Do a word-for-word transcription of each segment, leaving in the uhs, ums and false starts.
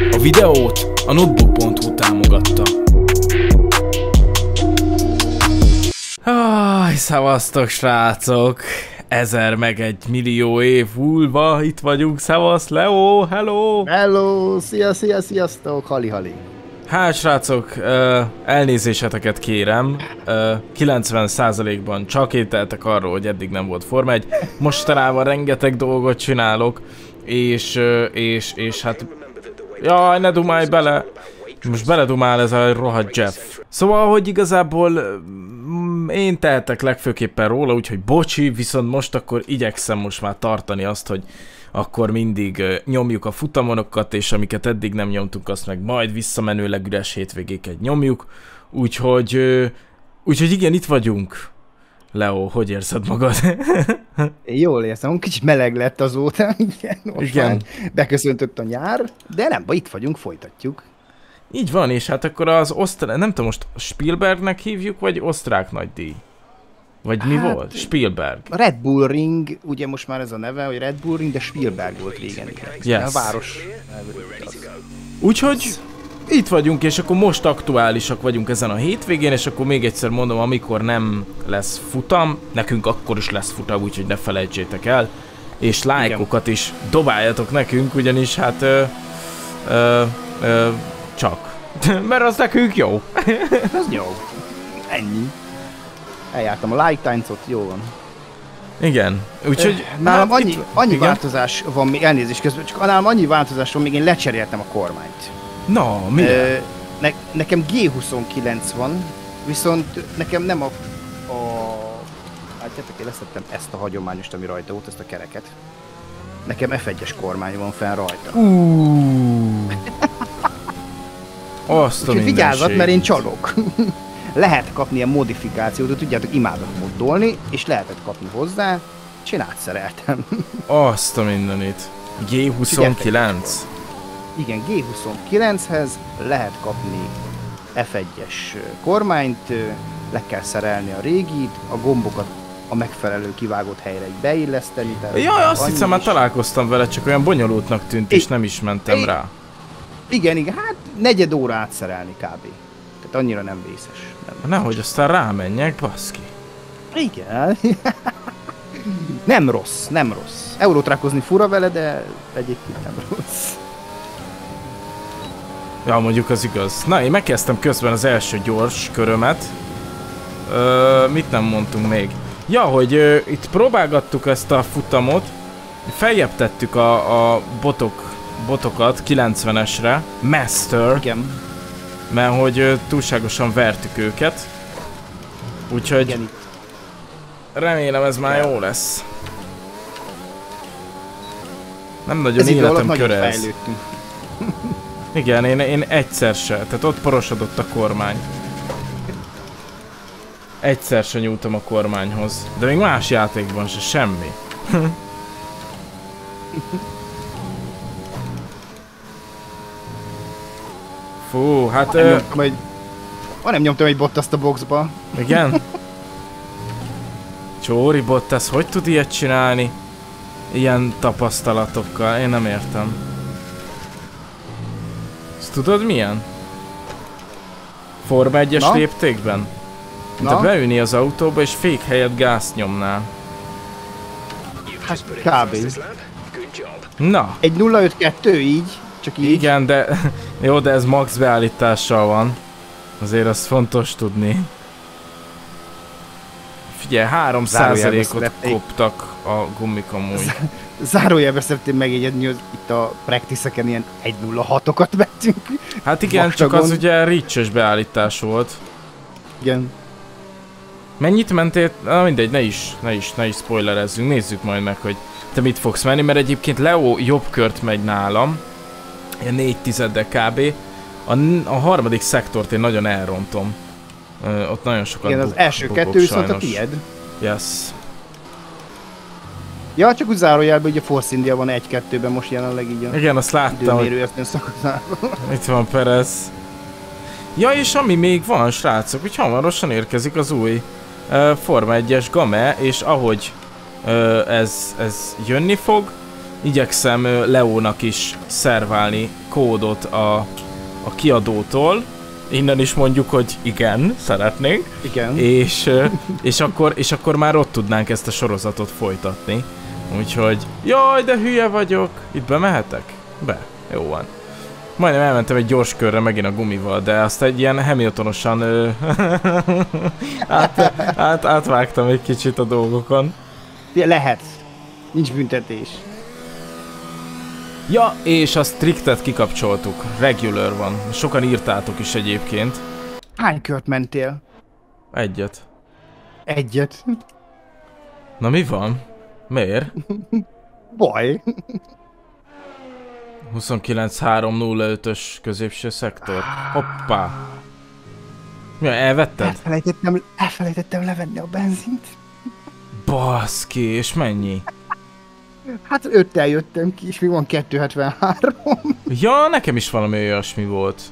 A videót a notebook pont hu támogatta. Áj, szevasztok srácok! Ezer meg egy millió év múlva itt vagyunk, szevasz, Leo, hello! Hello, szia, szia, sziasztok, hali-hali! Hát srácok, elnézéseteket kérem, kilencven százalékban csak ételtek arról, hogy eddig nem volt Forma egy. Mostanában rengeteg dolgot csinálok, és, és, és hát... Jaj, ne dumálj bele! Most beledumál ez a rohadt Jeff. Szóval, hogy igazából én tehetek legfőképpen róla, úgyhogy bocsi, viszont most akkor igyekszem most már tartani azt, hogy akkor mindig nyomjuk a futamonokat, és amiket eddig nem nyomtunk, azt meg majd visszamenőleg üres hétvégéket nyomjuk. Úgyhogy, úgyhogy igen, itt vagyunk. Leo, hogy érzed magad? Jól érzem, kicsit meleg lett azóta, igen, most igen. Beköszöntött a nyár, de nem, itt vagyunk, folytatjuk. Így van, és hát akkor az osztrák, nem tudom, most Spielbergnek hívjuk, vagy osztrák nagydíj? Vagy mi hát, volt? Spielberg. Red Bull Ring, ugye most már ez a neve, hogy Red Bull Ring, de Spielberg volt régen. Yes. A város. Úgyhogy itt vagyunk, és akkor most aktuálisak vagyunk ezen a hétvégén, és akkor még egyszer mondom, amikor nem lesz futam, nekünk akkor is lesz futam, úgyhogy ne felejtsétek el. És lájkokat is dobáljatok nekünk, ugyanis hát ö, ö, ö, csak. Mert az nekünk jó. Ez jó. Ennyi. Eljártam a like táncot, jó van. Igen, úgyhogy... Nálam annyi, itt, annyi igen? változás van még, elnézést közben, csak nálam annyi változás van, még én lecseréltem a kormányt. Na, mi? Ö, ne, nekem G huszonkilenc van, viszont nekem nem a... a látjátok, én leszettem ezt a hagyományost, ami rajta volt, ezt a kereket. Nekem F egyes kormány van fenn rajta. Uh. Azt a vigyázzat, mert én csalok. Lehet kapni ilyen modifikációt, de tudjátok, imádok moddolni, és lehetett kapni hozzá, és én átszereltem. Azt a mindenit. G huszonkilenc? Igen, G huszonkilenchez lehet kapni F egyes kormányt, le kell szerelni a régit, a gombokat a megfelelő kivágott helyre beilleszteni. Jaj, azt hiszem, már találkoztam vele, csak olyan bonyolultnak tűnt, és nem is mentem é, rá. Igen, igen, hát negyed óra átszerelni kb. Tehát annyira nem vészes. Nem Nehogy aztán rámenjek, baszki. Igen. Nem rossz, nem rossz. Eurótrákozni fura vele, de egyébként nem rossz. Ja, mondjuk az igaz. Na, én megkezdtem közben az első gyors körömet. Ö, mit nem mondtunk még? Ja, hogy ö, itt próbálgattuk ezt a futamot. Feljebb tettük a, a botok, botokat kilencvenesre. Master. Igen. Mert hogy ö, túlságosan vertük őket. Úgyhogy igen. Remélem ez már jó lesz. Nem nagyon életem köre ez. Igen, én, én egyszer se. Tehát ott porosodott a kormány. Egyszer se nyúltam a kormányhoz. De még más játékban se, semmi. Fú, hát... Nem nyomtam egy... nem nyomtam egy Bottaszt a boxba. Igen? Csóri Bottas, hogy tud ilyet csinálni? Ilyen tapasztalatokkal, én nem értem. Ezt tudod milyen? Forma egyes léptékben? De beülni az autóba és fék helyett gázt nyomnál. Hát kb. Na. Egy nulla öt kettő így? Csak így? Igen, de... Jó, de ez max beállítással van. Azért azt fontos tudni. Figyelj, három százalékot koptak a gumik amúgy. Zárójelben szeretném megjegyezni, hogy itt a practice-eken ilyen egy nulla hatokat vettünk. Hát igen, Vaktagon. Csak az ugye riches beállítás volt. Igen. Mennyit mentél? Na mindegy, ne is, ne is, ne is spoilerezzünk, nézzük majd meg, hogy te mit fogsz menni, mert egyébként Leo jobb kört megy nálam. Ilyen négy tizeddel kb. A, a harmadik szektort én nagyon elrontom. Ö, ott nagyon sokat igen, az buk, első bukok, kettő viszont sajnos. a tied. Yes. Ja, csak úgy zárójelben, hogy a Force India van egy kettőben most jelenleg így a... Igen, azt láttam, hogy... Itt van Perez. Ja, és ami még van, srácok, hogy hamarosan érkezik az új uh, Forma egyes Game, és ahogy uh, ez, ez jönni fog, igyekszem Leónak is szerválni kódot a, a kiadótól. Innen is mondjuk, hogy igen, szeretnénk. Igen. És, és, akkor, és akkor már ott tudnánk ezt a sorozatot folytatni. Úgyhogy... Jaj, de hülye vagyok! Itt bemehetek? Be. Jó van. Majdnem elmentem egy gyors körre megint a gumival, de azt egy ilyen Hamiltonosan ö, át, át, átvágtam egy kicsit a dolgokon. Lehet. Nincs büntetés. Ja, és a strictet kikapcsoltuk. Regular van. Sokan írtátok is egyébként. Hány kört mentél? Egyet. Egyet. Na mi van? Miért? Baj. huszonkilenc három nulla ötös középső szektor. Hoppá. Ja, elvetted? Elfelejtettem, elfelejtettem levenni a benzint. Baszki, és mennyi? Hát öttel jöttem ki, és még van kettő hetvenhárom. Ja, nekem is valami olyasmi volt.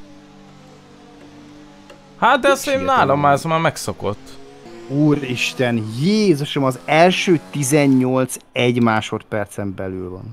Hát de azt én nálam már, már megszokott. Úristen, Jézusom, az első tizennyolc egy másodpercen belül van.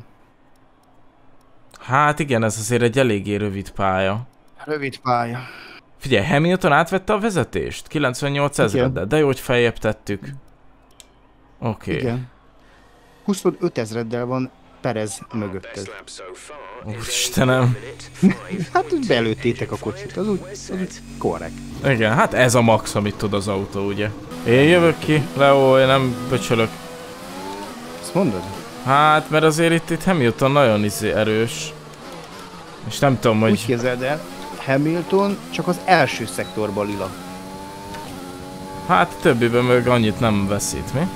Hát igen, ez azért egy eléggé rövid pálya. Rövid pálya. Figyelj, Hamilton átvette a vezetést? kilencvennyolc ezreddel, de jó, hogy feljebb tettük. Oké. Okay. Igen. huszonöt ezreddel van Perez mögötted. Úristenem. Hát úgy belőttétek a kocsit, az úgy, az úgy korrekt. Igen, hát ez a max, amit tud az autó, ugye. Én jövök ki, Leo, én nem pöcsölök. Azt mondod? Hát, mert azért itt, itt Hamilton nagyon izé erős. És nem tudom, hogy... Úgy képzeld el, Hamilton csak az első szektorban lila. Hát többiben meg annyit nem veszít, mi?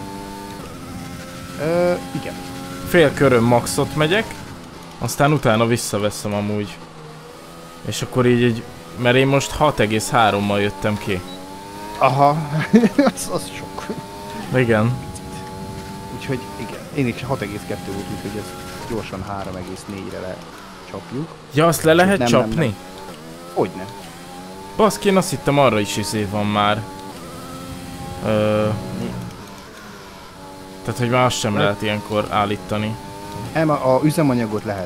Ö, igen. Fél körön maxot megyek, aztán utána visszaveszem amúgy. És akkor így egy... Mert én most hat egész hárommal jöttem ki. Aha, az, az sok. Igen. Úgyhogy igen, én is hat egész kettő volt, úgyhogy ezt gyorsan három egész négyre lecsapjuk. Ja, azt le lehet nem, csapni? Nem, nem. Hogyne. Baszki, én azt hittem arra is izé van már. Ö... Tehát, hogy már azt sem lehet ilyenkor állítani. Nem, a, a üzemanyagot lehet.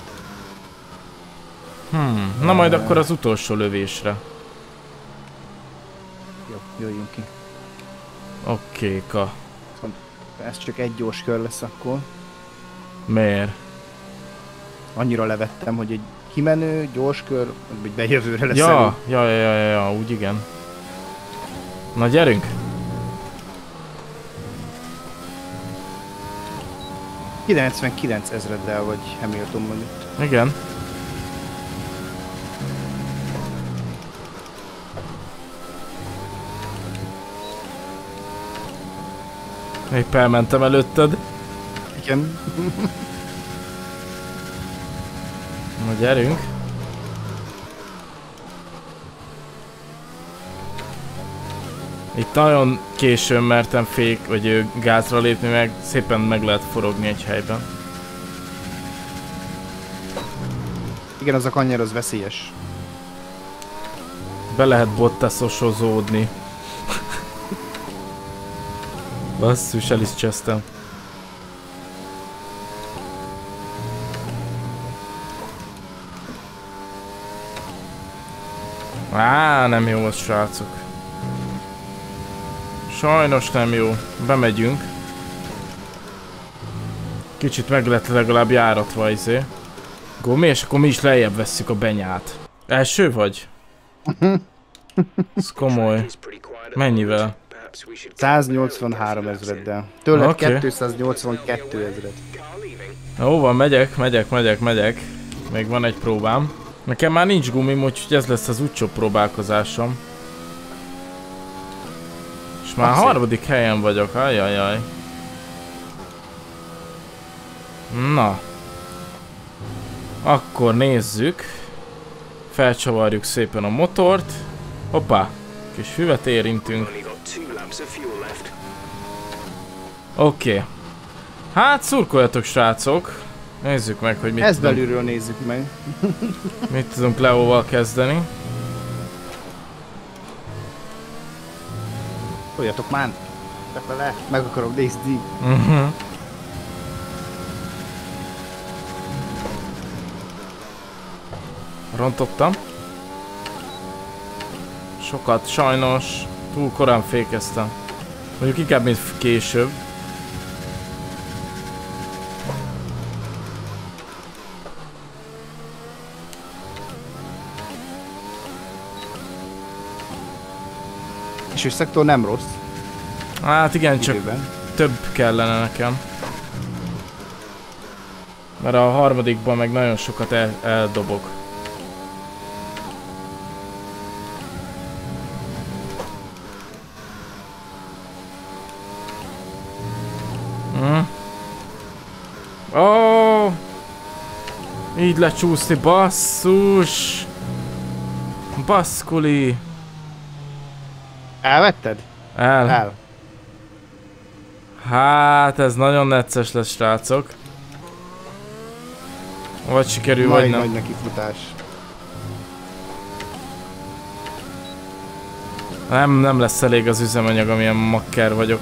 Hmm, na majd akkor az utolsó lövésre. Jó, jöjjünk ki. Okéka. Ez csak egy gyors kör lesz akkor. Miért? Annyira levettem, hogy egy kimenő, gyors kör, vagy bejövőre lesz. Ja, ja, ja, ja, ja, ja, úgy igen. Na gyerünk! kilencvenkilenc ezreddel vagy Hamilton mögött. Igen. Épp elmentem előtted. Igen. Na gyerünk. Itt nagyon későn mertem fék, vagy gázra lépni, meg szépen meg lehet forogni egy helyben. Igen, az a kanyar az veszélyes. Be lehet bottaszosozódni. Basszus, el is csesztem. Á, nem jó az, srácok. Sajnos nem jó. Bemegyünk. Kicsit meg lett legalább járatva izé. Gumi, és akkor mi is lejjebb vesszük a benyát. Első vagy? Ez komoly. Mennyivel? száznyolcvanhárom ezreddel. Tőled Okay. kétszáznyolcvankettő ezred. Jó van, megyek, megyek, megyek, megyek. Még van egy próbám. Nekem már nincs gumim, úgyhogy ez lesz az utcsó próbálkozásom. És már Abszett. harmadik helyen vagyok, ajajaj. Na. Akkor nézzük. Felcsavarjuk szépen a motort. Hoppá, kis füvet érintünk. Oké. Okay. Hát szurkoljatok, srácok. Nézzük meg, hogy mit Ezt tudunk, belülről nézzük meg. mit tudunk Leóval kezdeni. Toljatok már! Befele! Meg akarok nézni! Uh-huh. Rontottam. Sokat, sajnos. Túl korán fékeztem. Mondjuk inkább, mint később. És ő szektor nem rossz. Hát igen, csak Időben. több kellene nekem. Mert a harmadikban meg nagyon sokat el, eldobok. Hm. Ó! Oh! Így lecsúszni, basszus! Baszkuli! Elvetted? El. El. Hát ez nagyon necces lesz, srácok. Vagy sikerül, vagy Nagy, nem. nagy nekifutás. Nem, nem lesz elég az üzemanyag, amilyen makker vagyok.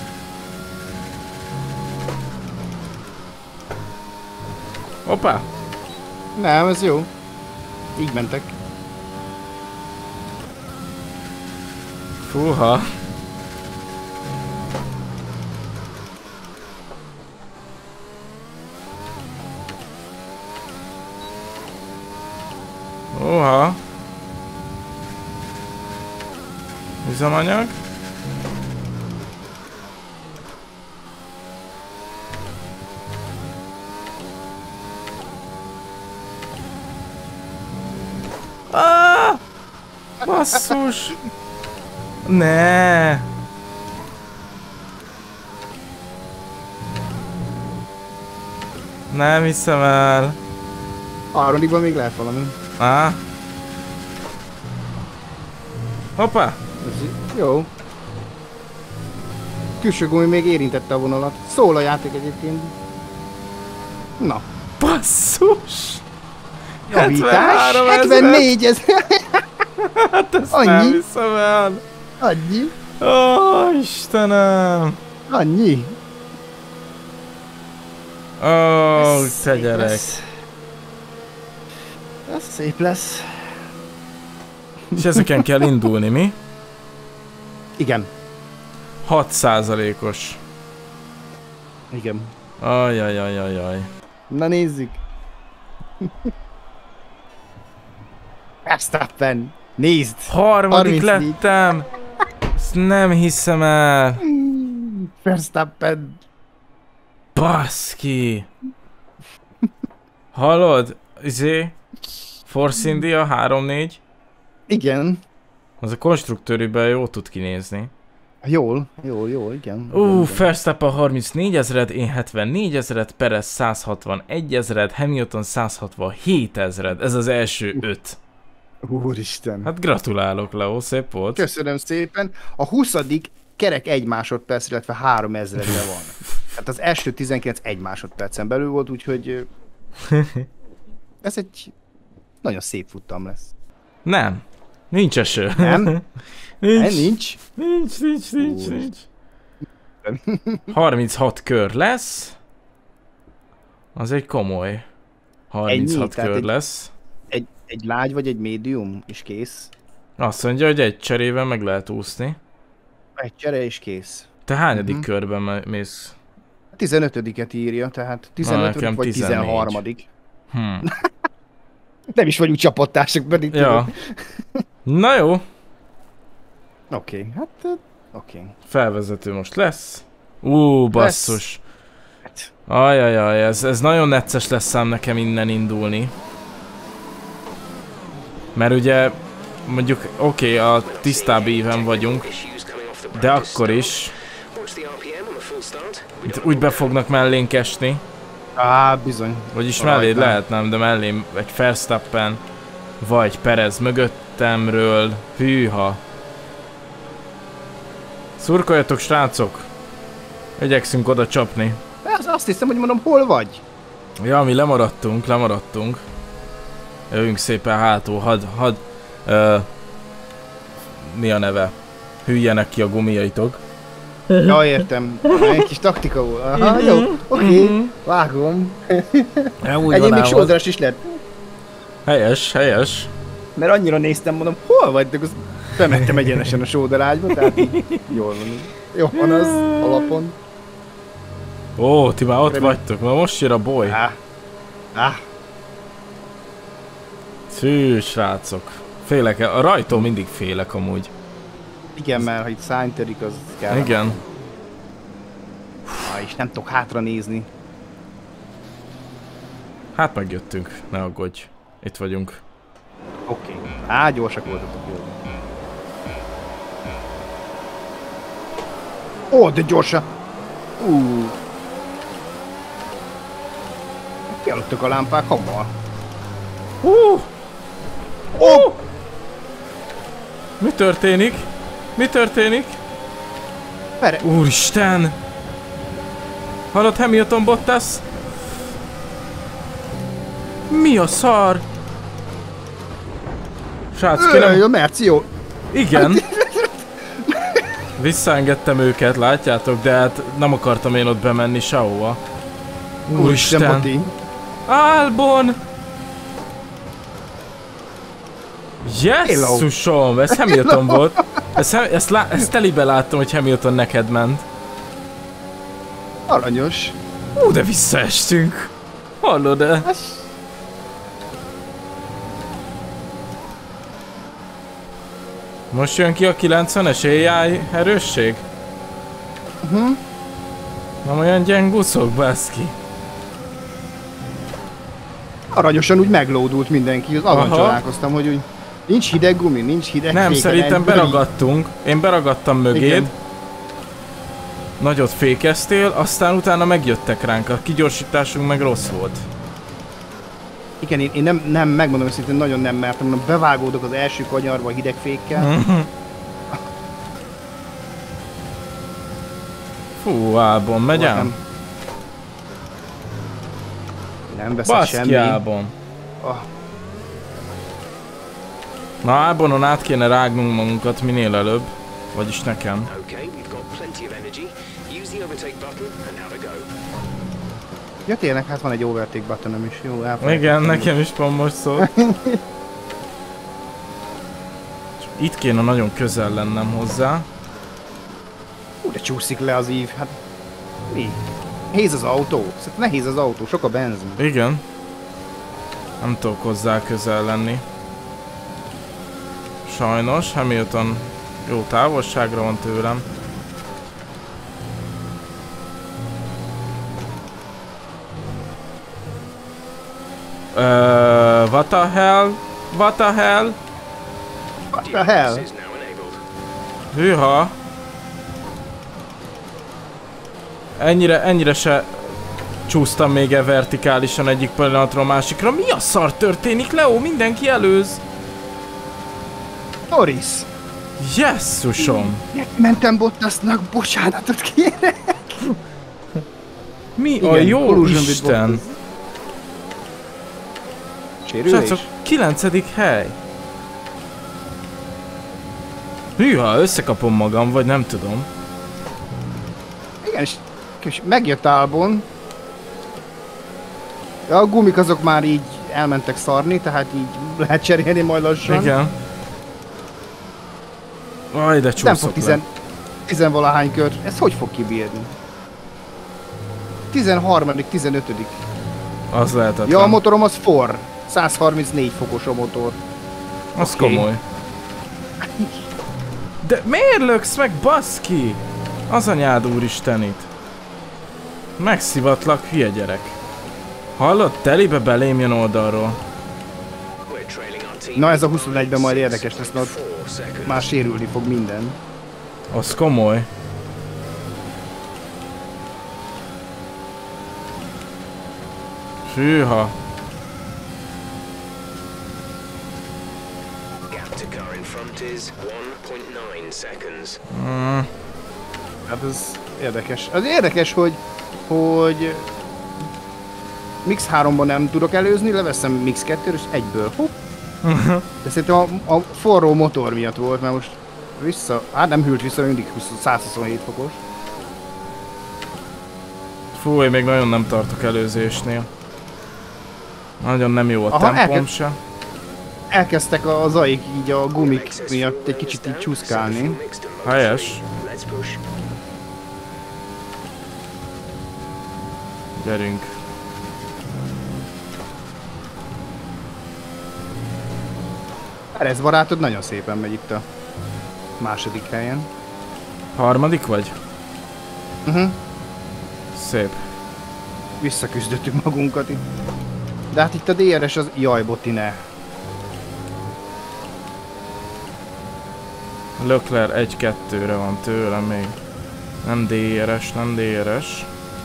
Hoppá! Nem, ez jó. Így mentek. Fúha! Oha! Üzemanyag? Ah! Basszus! Ne! Nem hiszem el. Harmadikban még lehet valami. Á. Hoppá! Ez jó. Külső gumi még érintette a vonalat. Szól a játék egyébként. Na. Basszus! Javítás? hetvenhárom ezer. hetvennégy ezer. Hát ezt Annyi? nem hiszem el. Annyi. Ó, Istenem! Annyi. Ó, Ez te szép gyerek. lesz. Ez szép lesz. És ezeken kell indulni, mi? Igen. hat százalékos. Igen. Ajajajajaj. Na nézzük. Verstappen. Nézd. Harmadik harmincnégy. lettem! Ezt nem hiszem el. Verstappen. Baszki! Hallod? Izé? Force India három négy. Igen. Az a konstruktőrűben jól tud kinézni. Jól, jól, jól, igen. Ú, Verstappen harmincnégy ezred, én hetvennégy ezred, Perez száz hatvanegy ezred, Hamilton száz hatvanhét ezred. Ez az első öt. Úristen. Hát gratulálok, Leo, szép volt. Köszönöm szépen. A huszadik kerek egy másodperc, illetve három ezredre van. Hát az első tizenkilenc egy másodpercen belül volt, úgyhogy ez egy nagyon szép futam lesz. Nem. Nincs eső. Nem? nincs. Nem, nincs. Nincs, nincs, nincs, Úr. nincs. harminchat kör lesz. Az egy komoly. harminchat Ennyi? Tehát kör egy- lesz. Egy, egy lágy vagy egy médium, és kész. Azt mondja, hogy egy cserével meg lehet úszni. Egy csere, és kész. Te hányadik Mhm. körben me- mész? tizenötödiket írja, tehát tizenötödik nekem vagy tizennégy. tizenharmadik Hm. Nem is vagyunk csapattársak, pedig Ja. tudod. Na jó. Oké, okay, hát ö, oké. Okay. Felvezető most lesz. Ú, basszus. Hát, Ajajaj, ez, ez nagyon necces lesz szám nekem innen indulni. Mert ugye, mondjuk, oké, okay, a tisztább éven vagyunk, de akkor is itt úgy be fognak mellénk esni. á, bizony. Vagyis Rajta. melléd lehet nem, de mellém egy Verstappen, vagy Perez mögöttemről. Hűha. Szurkoljatok, srácok! Igyekszünk oda csapni. Ez azt hiszem, hogy mondom, hol vagy? Ja, mi lemaradtunk, lemaradtunk. Jövünk szépen hátul, hadd, hadd, ö, mi a neve? Hűljenek ki a gumiaitok. Ja, értem. Egy kis taktika volt. Aha, jó, oké, okay. Vágom. Ja, úgy Egyébként van még ám, sódras is lehet. Helyes, helyes. Mert annyira néztem, mondom, hol vagytok, az bemettem egyenesen a sóderágyba, tehát így jól van. Jó van az alapon. Ó, ti már ott Remé... vagytok, ma most jön a boly. Á. Á. Fű, srácok. Félek, a rajtól mindig félek amúgy. Igen, mert ha itt szánytörik, az kell. Igen. Ah, és nem tudok hátra nézni. Hát megjöttünk, ne aggódj. Itt vagyunk. Oké. Okay. Á, gyorsak voltatok, jó. Ó, de gyorsan! Uh. Kialudtak a lámpák hamar. Uh. Oh! Mi történik? Mi történik? Pere. Úristen! Hallod, Hamilton Bottas? Mi a szar? Srác, kérem... Öööö, a Merci jó. Igen. Visszaengedtem őket, látjátok, de hát nem akartam én ott bemenni sehova. Úristen! Albon! Jesszusom! Ez Hamilton volt. Ezt, ezt, lá, ezt telibe láttam, hogy Hamilton neked ment. Aranyos. Ú, de visszaestünk. Hallod-e? Most jön ki a kilencvenes á i erősség? Uh-huh. Nem olyan gyenguszok, baszki. Aranyosan úgy meglódult mindenki, az azon csodálkoztam, hogy úgy nincs hideg gumi, nincs hideg Nem, féken, szerintem beragadtunk. Én beragadtam mögéd. Igen. Nagyot fékeztél, aztán utána megjöttek ránk. A kigyorsításunk meg rossz volt. Igen, én, én nem, nem, megmondom őszintén, nagyon nem mertem, mondom, bevágódok az első kanyarba a hideg fékkel. Fú, Albon, megyem? Nem, nem veszek semmi. Albon. Oh. Na, Albonon át kéne rágnunk magunkat minél előbb. Vagyis nekem. Ja tényleg, hát van egy overtake buttonom is, jó, elfelejtettem. Igen, nekem is van most szó. Itt kéne nagyon közel lennem hozzá. Ú, de csúszik le az ív, hát... Mi? Nehéz az autó? Szerintem nehéz az autó, sok a benzin. Igen. Nem tudok hozzá közel lenni. Sajnos, Hamilton jó távolságra van tőlem. Uh, what the hell? What the hell? What the hell? Hűha! Ennyire, ennyire se csúsztam még el vertikálisan egyik pillanatról a másikra. Mi a szar történik, Leo? Mindenki előz! Norris! Jesszusom! Mentem Bottasnak, bocsánatot kérek! Mi igen, a jó Isten? Srácok, kilencedik hely. Hűha, összekapom magam, vagy nem tudom. Igen, és, és megjött Albon. Ja, a gumik azok már így elmentek szarni, tehát így lehet cserélni majd lassan. Igen. Aj, de csúszok nem fog tizen, tizenvalahány kör. Ez hogy fog kibírni? tizenharmadik, tizenötödik Az lehetetlen. Ja, a motorom az Ford. száz harmincnégy fokos a motor. Az okay. Komoly. De miért löksz meg, baszki? Az anyád úristenit. Megszivatlak, hülye gyerek. Hallod? Telibe belém jön oldalról. Na ez a huszonegyben majd érdekes lesz, mert már sérülni fog minden. Az komoly. Hűha. Mm. Hát ez érdekes. Az érdekes, hogy hogy Mix háromban nem tudok előzni, leveszem Mix kettőre és egyből. Hopp. De szerintem a, a forró motor miatt volt, mert most vissza, hát nem hűlt vissza, mindig száz huszonhét fokos. Fú, én még nagyon nem tartok előzésnél. Nagyon nem jó a tempóm se. elkezdtek a zaik így a gumik miatt egy kicsit így csúszkálni. Helyes. Gyerünk. Perez barátod nagyon szépen megy itt a második helyen. Harmadik vagy? Uh -huh. Szép. Visszaküzdöttük magunkat itt. De hát itt a dé er es az... Jaj, Boti, ne. Leclerc egy kettőre van tőlem még. Nem dé er es, nem dé er es.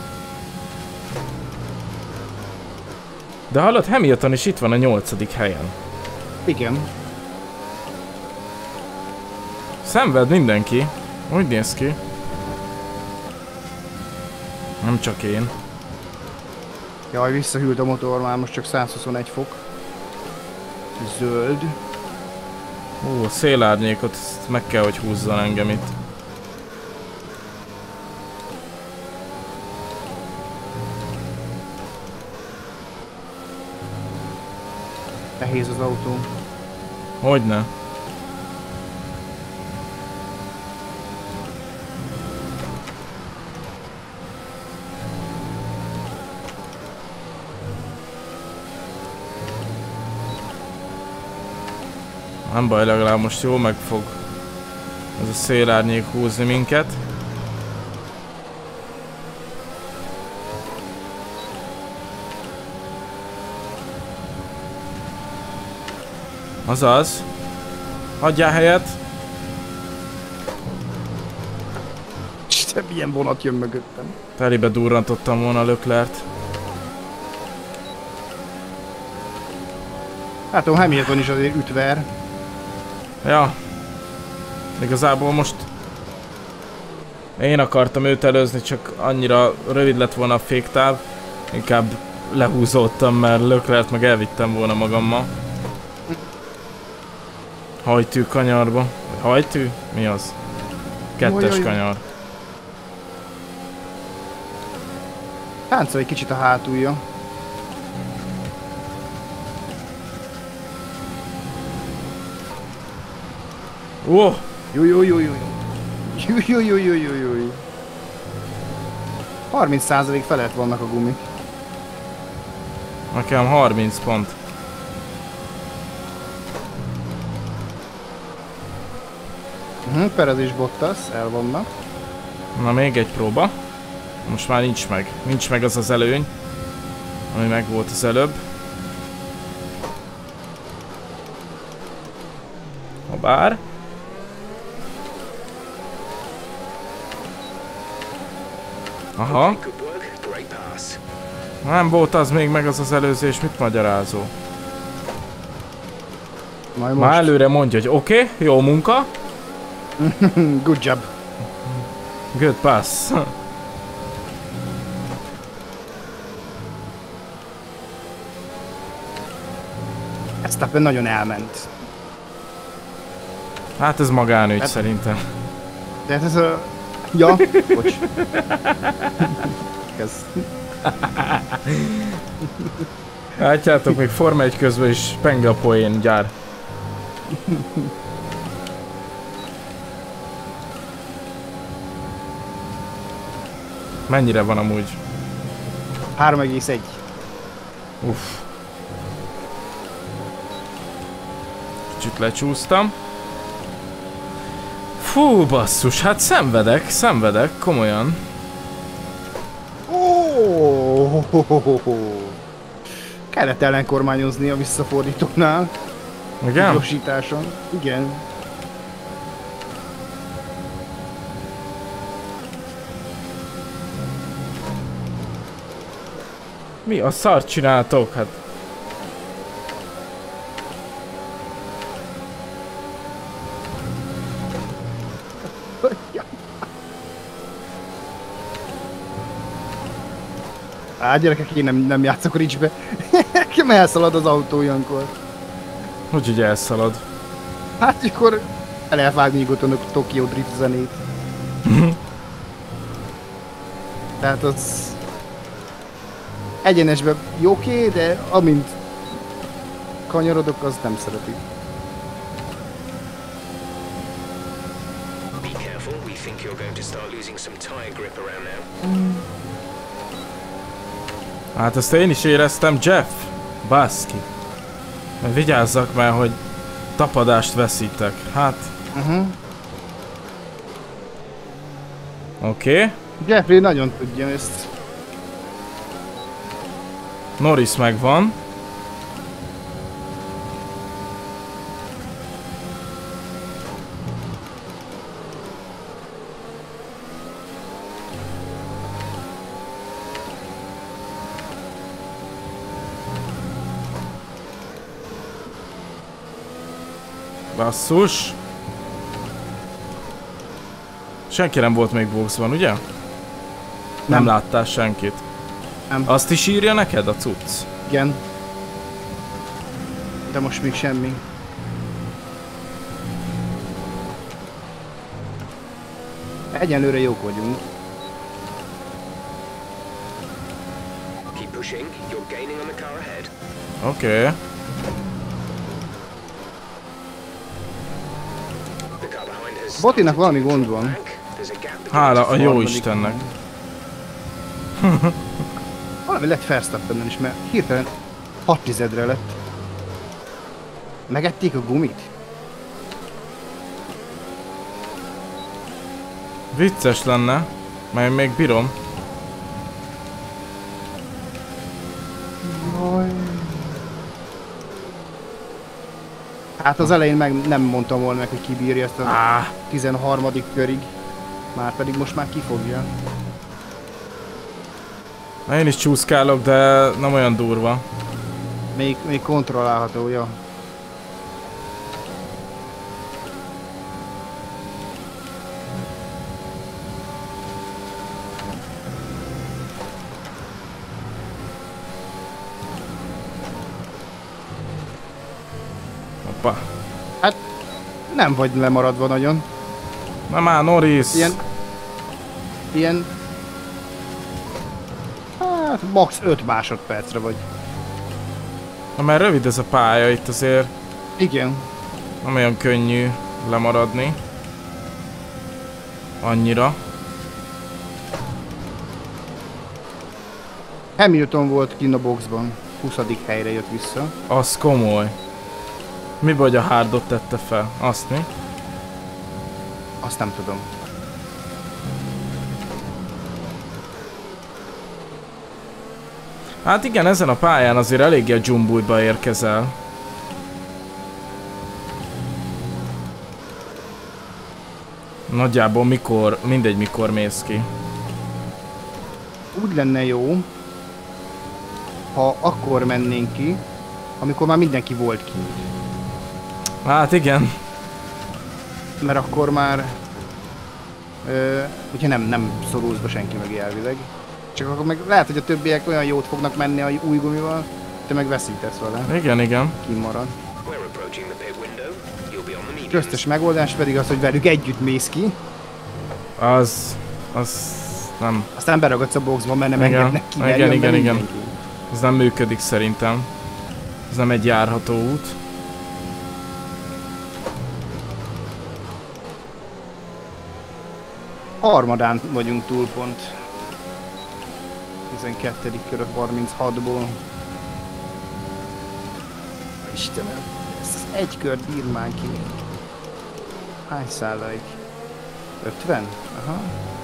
De hallod, Hamilton is itt van a nyolcadik helyen. Igen. Szenved mindenki. Úgy néz ki. Nem csak én. Jaj, visszahűlt a motor, már most csak száz huszonegy fok. Zöld. Ó, a szélárnyékot meg kell, hogy húzzon engem itt. Nehéz az autó. Hogyne? Nem baj, legalább most jól meg fog ez a szélárnyék húzni minket. Azaz. Hagyjál helyet. Isten, milyen vonat jön mögöttem. Telibe durrantottam volna a Leclerc-t. Hát a Hamilton is azért ütver. Ja. Igazából most én akartam őt előzni, csak annyira rövid lett volna a féktáv. Inkább lehúzódtam, mert Leclerc meg elvittem volna magammal. Hajtű kanyarba. Hajtű? Mi az? Kettes kanyar. Táncol egy kicsit a hátulja. Ó! Oh. Júj, júj, júj, júj. Júj, júj, júj, júj, júj, júj. harminc százalék felett vannak a gumik. Nekem harminc pont. Uh-huh, Perez és Bottas el vannak. Na, még egy próba. Most már nincs meg. Nincs meg az az előny, ami meg volt az előbb. Habár. Aha. Nem volt az még meg az az előzés, mit magyarázó? Majd már előre mondja, hogy oké, okay, jó munka. Good job. Good pass. Verstappen nagyon elment. Hát ez magánügy hát, szerintem. De hát ez a... Ja, bocs. Ez... Látjátok, még Forma egy közben is penge a poén gyár. Mennyire van amúgy? három egész egy. Uff. Kicsit lecsúsztam. Fú, basszus, hát szenvedek, szenvedek, komolyan. Oh, oh, oh, oh, oh. Kellett ellenkormányozni a visszafordítónál. Igen? Gyorsításon. Igen. Mi a szart csináltok? Hát... Á, gyerekek, én nem, nem játszok Ridge-be. Nekem elszalad az autó ilyenkor. Hogy így elszalad? Hát, akkor el lehet vágni nyugodtan a Tokyo Drift zenét. Tehát az... Egyenesben jóké, de amint kanyarodok, az nem szereti. Hát ezt én is éreztem, Jeff. Baszki. Vigyázzak már, hogy tapadást veszítek. Hát... Uh-huh. Oké. Okay. Jeffrey nagyon tudja ezt. Norris megvan. Basszus. Senki nem volt még boxban, ugye? Nem, nem láttál senkit. Nem. Azt is írja neked a cucc? Igen. De most még semmi. Egyenlőre jók vagyunk. Oké. Okay. Botinak valami gond van. Hála a jó Istennek. Valami lett Verstappenen is, mert hirtelen hat tizedre lett. Megették a gumit? Vicces lenne, mert még bírom. Hát az elején meg nem mondtam volna meg, hogy kibírja ezt a ah. tizenharmadik körig. Már pedig most már kifogja. Én is csúszkálok, de nem olyan durva. Még, még kontrollálható, ja. Hoppa. Hát nem vagy lemaradva nagyon. Na már, Norris! Ilyen... Ilyen... Hát max. öt másodpercre vagy. Na mert rövid ez a pálya itt azért. Igen. Nem olyan könnyű lemaradni. Annyira. Hamilton volt kinn a boxban. huszadik helyre jött vissza. Az komoly. Mi vagy a hardot tette fel? Azt mi? Azt nem tudom. Hát igen, ezen a pályán azért eléggé a dzsumbújba érkezel. Nagyjából mikor, mindegy mikor mész ki. Úgy lenne jó, ha akkor mennénk ki, amikor már mindenki volt kint. Hát igen. Mert akkor már... Ö, ugye nem, nem szorulsz be senki meg elvileg. Csak akkor meg lehet, hogy a többiek olyan jót fognak menni a új gumival, te meg veszítesz vele. Igen, igen. Kimarad. Köztes megoldás pedig az, hogy velük együtt mész ki. Az... az... nem. Aztán beragadsz a boxba, mert nem igen. engednek ki. Igen, igen, igen. Ez nem működik szerintem. Ez nem egy járható út. Harmadán vagyunk túl pont. tizenkettedik kör a harminchatból. Istenem, ez egy kört bírnánk ki. Hány százalék? ötven? Aha.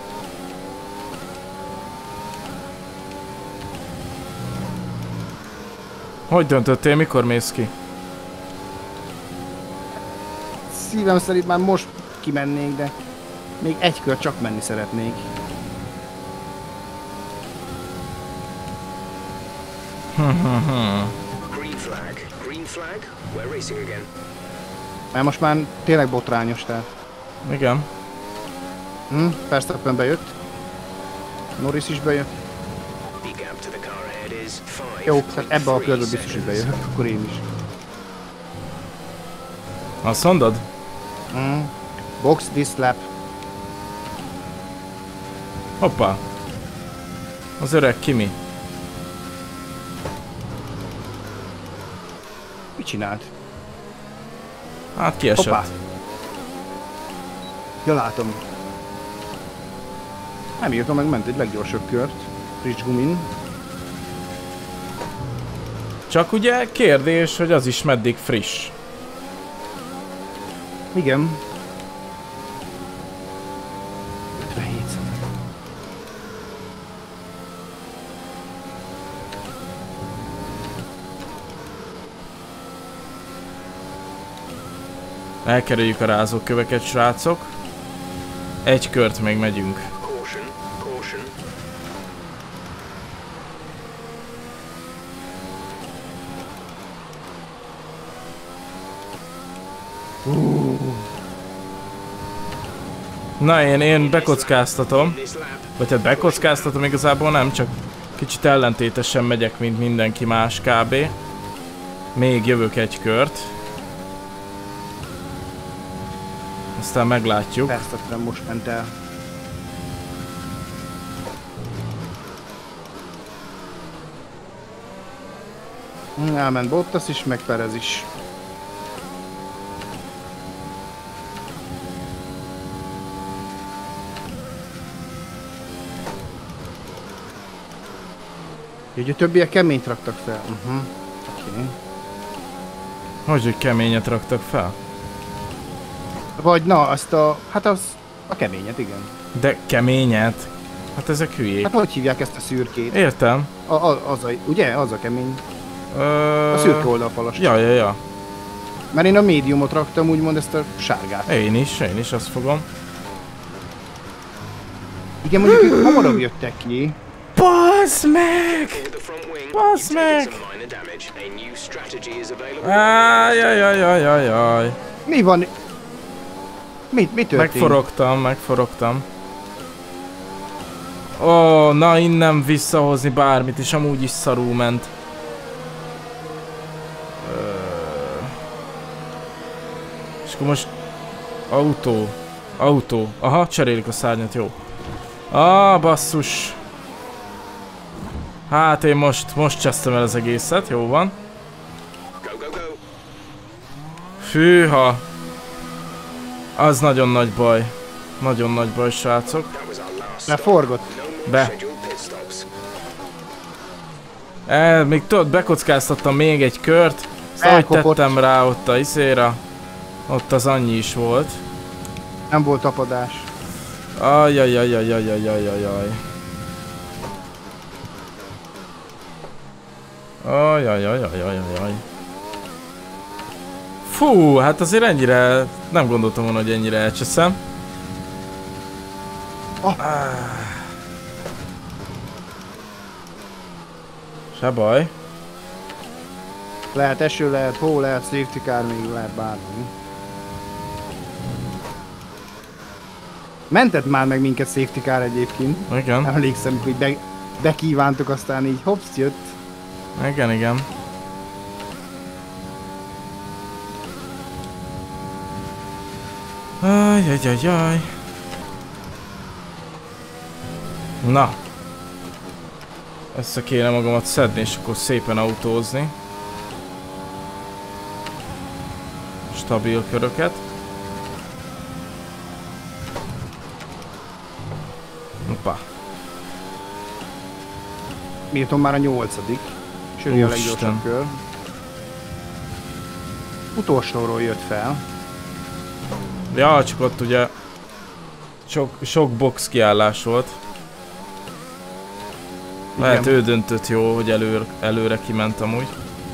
Hogy döntöttél, mikor mész ki? Szívem szerint már most kimennék, de még egy kör csak menni szeretnék. Green flag, green flag, we're racing again. Mert most már tényleg botrányos, tehát. Igen. Hm, Verstappen bejött. Norris is bejött. Jó, tehát ebbe a körbe biztos, hogy bejött, akkor én is. Azt mondod? Hm. Box this lap. Hoppá. Az öreg Kimi. Mit csinált? Hát kiesett. Hoppá. Ja, látom. Nem írtam meg, ment egy leggyorsabb kört. Friss gumin. Csak ugye kérdés, hogy az is meddig friss. Igen. ötvenhét. Elkerüljük a rázóköveket, srácok. Egy kört még megyünk. Caution, caution. Na, én, én bekockáztatom. This lap. Vagy hát bekockáztatom, igazából nem, csak kicsit ellentétesen megyek, mint mindenki más kb. Még jövök egy kört. Aztán meglátjuk. Verstappen most ment el. Hm, elment Bottas is, meg Perez is. Így a többiek keményt raktak fel. Uh-huh. Oké. Okay. Hogy, hogy keményet raktak fel? Vagy na, azt a... Hát az... A keményet, igen. De keményet? Hát ezek hülyék. Hát hogy hívják ezt a szürkét? Értem. A, a, az a... Ugye? Az a kemény. Ö... A szürke oldalfalas. Ja, ja, ja. Mert én a médiumot raktam, úgymond ezt a sárgát. Én is, én is azt fogom. Igen, mondjuk ők hamarabb jöttek ki. Bazd meg! The front wing. Bazd You've taken meg! some minor damage. A new strategy is available. Ájjajajajajaj. Mi van? Mit, mi történt? Megforogtam, megforogtam. Ó, na innen visszahozni bármit, és amúgy is szarul ment. Ö... És akkor most... Autó. Autó. Aha, cserélik a szárnyat, jó. Ah, basszus. Hát én most, most csesztem el az egészet, jó van. Go, go, go. Fűha. Az nagyon nagy baj. Nagyon nagy baj, srácok. That was our last Ne stop. forgott. No more Be. scheduled pit stops. E, még tudod, bekockáztattam még egy kört. Szóval, hogy Elkopott. tettem rá ott a izéra. Ott az annyi is volt. Nem volt tapadás. Ajajajajajajajajajaj. Ajajajajajajajaj. Fú, hát azért ennyire... Nem gondoltam volna, hogy ennyire elcseszem. Oh. Ah. Se baj. Lehet eső, lehet hó, lehet safety car, még lehet bármi. Mentett már meg minket safety car egyébként. Igen. Emlékszem, hogy be, bekívántuk, aztán így hopsz jött. Igen, igen. Ajajajaj. Na. Össze kéne magamat szedni, és akkor szépen autózni. Stabil köröket. Hoppá. Milton már a nyolcadik. És jön a Úristen. leggyorsabb kör. Utolsóról jött fel. Ja, csak ott ugye sok, sok box kiállás volt. Lehet ő döntött jó, hogy előre, előre kiment amúgy.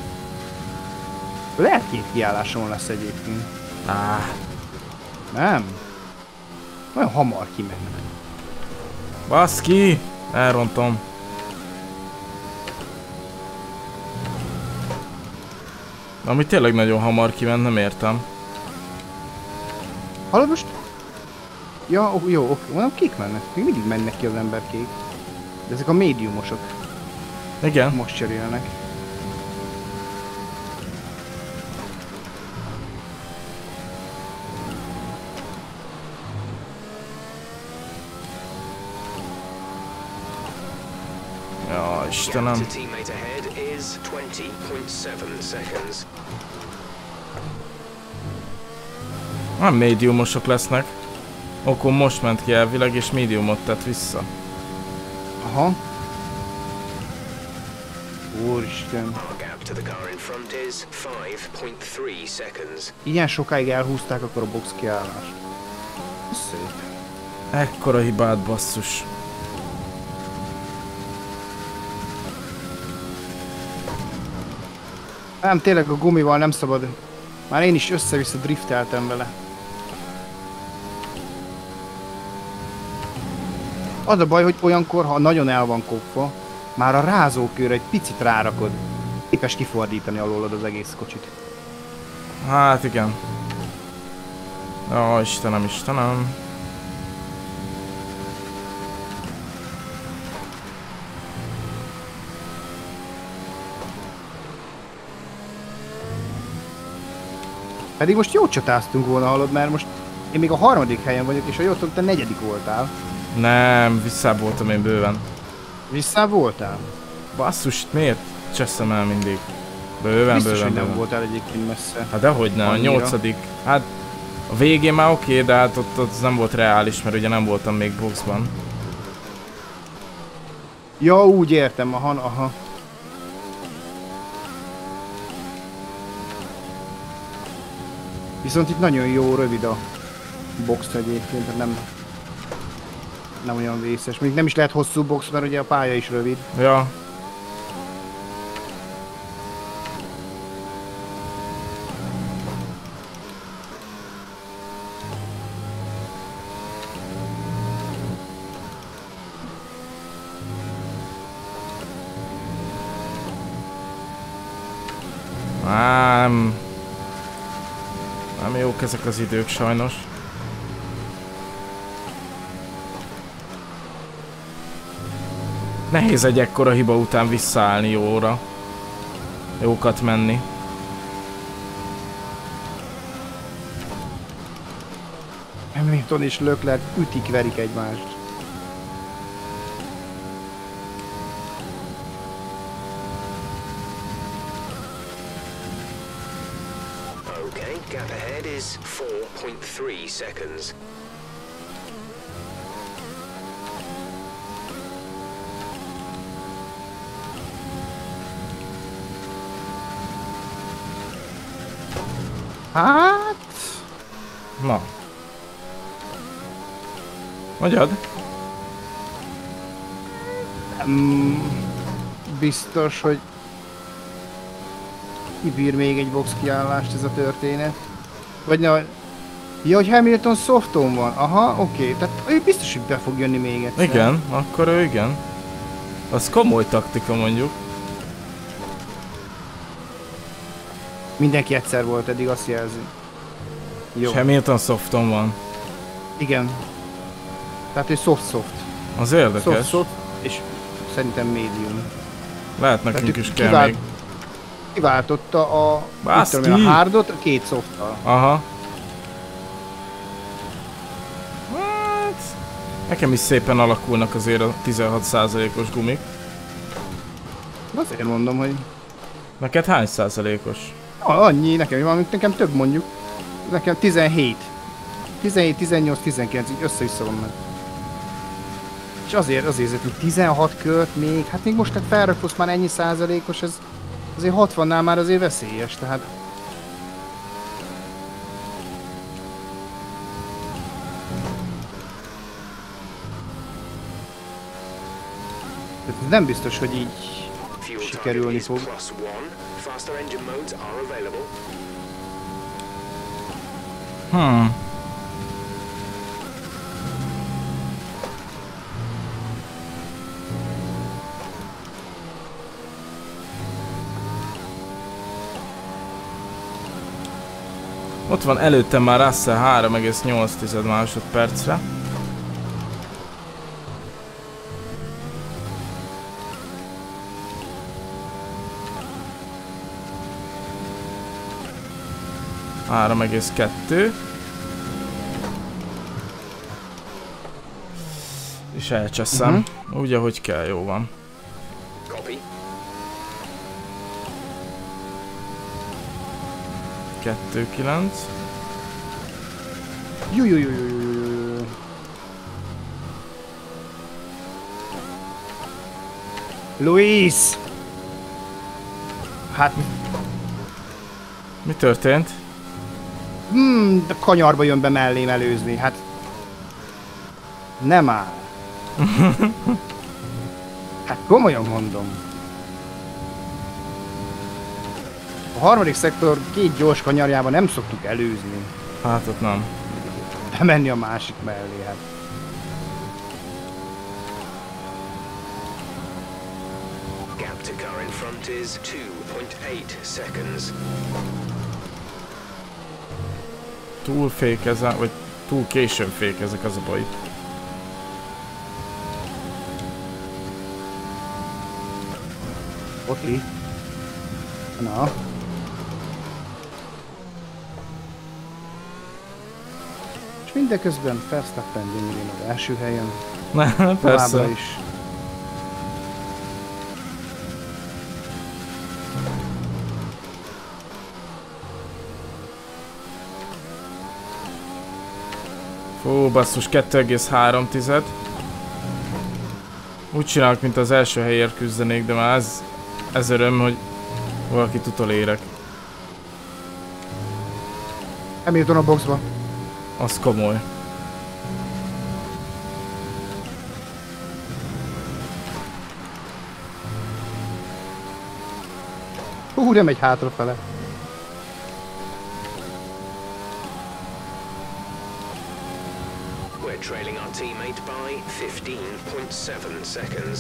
Lehet két kiálláson lesz egyébként. Áh. Nem? Nagyon hamar kimennek. Baszki! Elrontom. Ami tényleg nagyon hamar kiment, nem értem. Hallod most? Ja, ó, jó, oké. Mondom, kik mennek? Még mindig mennek ki az emberkék. De ezek a médiumosok Igen. most cserélnek. Ja, Gap Istenem. to teammate ahead is twenty point seven seconds. Nem médiumosok lesznek. Okon most ment ki elvileg, és médiumot tett vissza. Aha. Úristen. Our gap to the car in front is five point three seconds. Ilyen sokáig elhúzták akkor a box kiállást. Szép. Ekkora hibát, basszus. Nem, tényleg a gumival nem szabad. Már én is össze-vissza drifteltem vele. Az a baj, hogy olyankor, ha nagyon el van kopva, már a rázókőre egy picit rárakod. Képes kifordítani alólad az egész kocsit. Hát igen. Ó, Istenem, Istenem. Pedig most jót csatáztunk volna, hallod, mert most én még a harmadik helyen vagyok, és ha jól tudom, te negyedik voltál. Nem, visszább voltam én bőven. Vissza voltál? Basszus, miért cseszem el mindig? Bőven, Biztos, bőven, hogy nem bőven. voltál egyébként messze. Hát dehogy nem, a Annyira. nyolcadik. Hát a végén már oké, okay, de hát ott, ott nem volt reális, mert ugye nem voltam még boxban. Ja, úgy értem, aha, aha. Viszont itt nagyon jó, rövid a box egyébként, tehát nem, nem olyan vészes. Még nem is lehet hosszú box, mert ugye a pálya is rövid. Ja. Á, nem... Nem jók ezek az idők sajnos. Nehéz egy ekkora hiba után visszaállni jóra. Jókat menni. Hamilton és Leclerc ütik-verik egymást. Okay, gap ahead is four point three seconds. Hát... Na. Mondjad? Mm, biztos, hogy kibír még egy box kiállást ez a történet. Vagy ne... Ja, hogy Hamilton softon van. Aha, oké. Okay. Tehát ő biztos, hogy be fog jönni még egyszer. Igen, akkor ő igen. Az komoly taktika mondjuk. Mindenki egyszer volt eddig, azt jelzi. Jó. És Hamilton softon van. Igen. Tehát ő soft-soft. Az érdekes. Soft-soft, és szerintem medium. Lehet nekünk Tehát is ő kell kivált, még. Kiváltotta a, Baszki! tudom én, a hardot a két softtal. Aha. Hát... Nekem is szépen alakulnak azért a tizenhat százalékos gumik. Azért mondom, hogy Neked hány százalékos? annyi, nekem van, nekem több mondjuk. Nekem tizenhét. tizenhét, tizennyolc, tizenkilenc, így össze-vissza van meg. És azért, azért, hogy tizenhat kört még, hát még most tehát felraksz már ennyi százalékos, ez azért hatvannál már azért veszélyes, tehát... Tehát nem biztos, hogy így Fuel target sikerülni is fog. plus one. Faster engine modes are available. Hmm. Ott van előttem már Russell három egész nyolc másodpercre. három egész kettő. És elcseszem. Uh-huh. Úgy, ahogy kell, jó van. Copy. kettő kilenc. Jújújújújújújújúj. Luis! Hát... Mi történt? Hmm, de kanyarba jön be mellém előzni, hát... Nem áll. Hát komolyan mondom. A harmadik szektor két gyors kanyarjában nem szoktuk előzni. Hát ott nem. Bemenni a másik mellé, hát. Gap to car in front is two point eight seconds. Túl fékezem, vagy túl későn fékezek, az a baj. Oké. Na. És mindeközben Verstappen gyönyörűen az első helyen. Ne, persze. Továbbra is. Fú, basszus, kettő egész három tized. Úgy csinálok, mint az első helyért küzdenék, de már ez, ez öröm, hogy valakit utolérek. Hamilton a boxba. Az komoly. Hú, nem megy hátrafele. We're trailing our teammate by fifteen point seven seconds.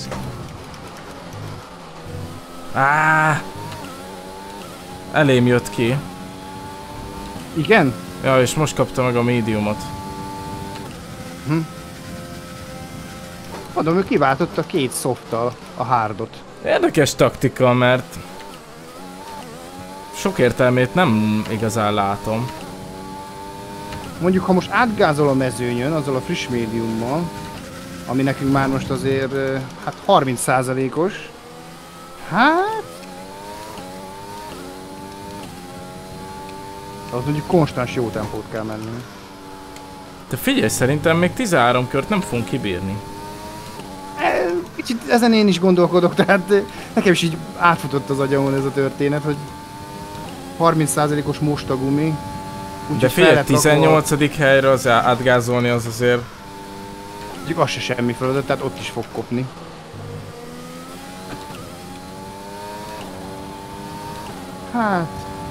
Áááá! Elém jött ki. Igen? Ja, és most kapta meg a médiumot. Hm. Mondom, ő kiváltotta két softtal a hardot. Érdekes taktika, mert sok értelmét nem igazán látom. Mondjuk, ha most átgázol a mezőnyön azzal a friss médiummal, ami nekünk már most azért hát harminc százalékos, hát... az mondjuk konstans jó tempót kell menni. De figyelj, szerintem még tizenhárom kört nem fogunk kibírni. E, kicsit ezen én is gondolkodok, tehát nekem is így átfutott az agyamon ez a történet, hogy harminc százalékos mostagumi. De figyelj, tizennyolcadik helyre az átgázolni az azért... Mondjuk az se semmi feladat, tehát ott is fog kopni. Hát...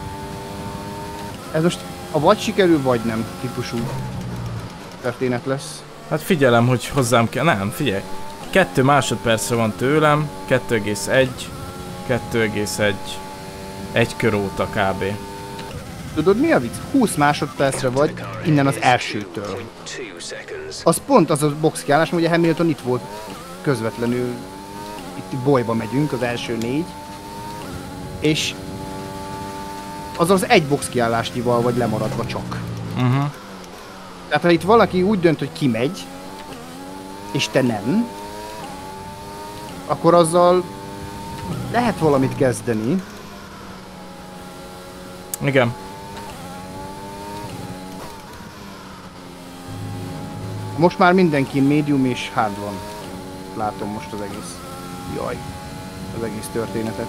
ez most a vagy sikerül, vagy nem típusú történet lesz. Hát figyelem, hogy hozzám kell... Nem, figyelj. Kettő másodpercre van tőlem, kettő egész egy, kettő egész egy, egy kör óta kb. Tudod mi a vicc? húsz másodpercre vagy innen az elsőtől. Az pont az a box kiállás, ugye Hamilton itt volt közvetlenül, itt bolyba megyünk, az első négy. És az az egy box kiállásnyival vagy lemaradva csak. Uh-huh. Tehát ha itt valaki úgy dönt, hogy kimegy, és te nem, akkor azzal lehet valamit kezdeni. Igen. Most már mindenki médium és hard van. Látom most az egész. Jaj. Az egész történetet.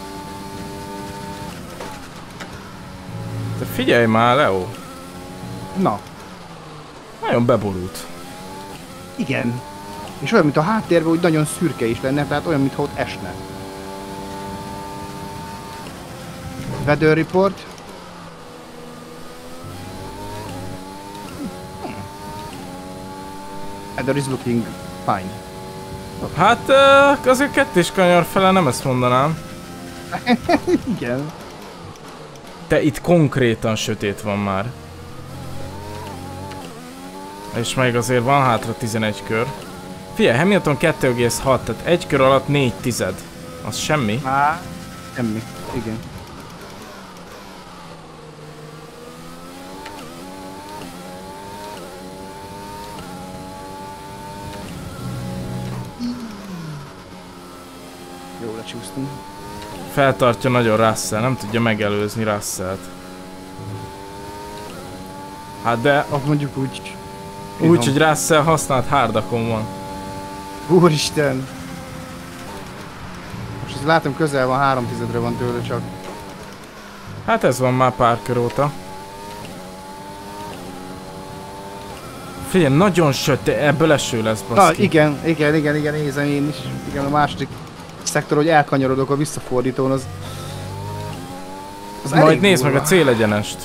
De figyelj már, Leo. Na. Nagyon beborult. Igen. És olyan, mint a háttérben, hogy nagyon szürke is lenne, tehát olyan, mintha ott esne. Weather report. Weather is looking fine. Okay. Hát uh, azért kettős kanyar fele nem ezt mondanám. Igen. De itt konkrétan sötét van már. És még azért van hátra tizenegy kör. Figyelj, Hamilton kettő egész hat, tehát egy kör alatt négy tized. Az semmi. Á, semmi. Igen. Jó, lecsúsztunk. Feltartja nagyon Russell, nem tudja megelőzni Russellt. Hát de... Azt mondjuk úgy... Úgy, hogy Russell használt hardakon van. Úristen! Most ezt látom, közel van, három tizedre van tőle csak. Hát ez van már pár kör óta. Figyelj, nagyon sötét, ebből eső lesz, baszki. Na igen, igen, igen, igen, nézem én is. Igen, a második szektor, hogy elkanyarodok a visszafordítón, az... az Majd nézd durva. meg a célegyenest.